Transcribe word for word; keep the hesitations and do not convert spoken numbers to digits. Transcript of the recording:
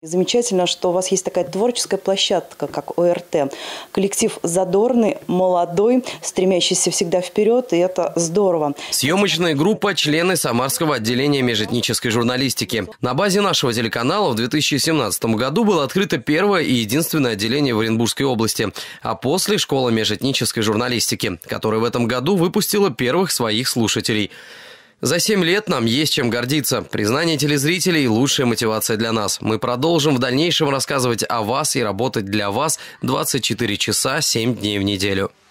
Замечательно, что у вас есть такая творческая площадка, как О Р Т. Коллектив задорный, молодой, стремящийся всегда вперед, и это здорово. Съемочная группа – члены Самарского отделения межэтнической журналистики. На базе нашего телеканала в две тысячи семнадцатом году было открыто первое и единственное отделение в Оренбургской области, а после – школа межэтнической журналистики, которая в этом году выпустила первых своих слушателей. За семь лет нам есть чем гордиться. Признание телезрителей – лучшая мотивация для нас. Мы продолжим в дальнейшем рассказывать о вас и работать для вас двадцать четыре часа семь дней в неделю.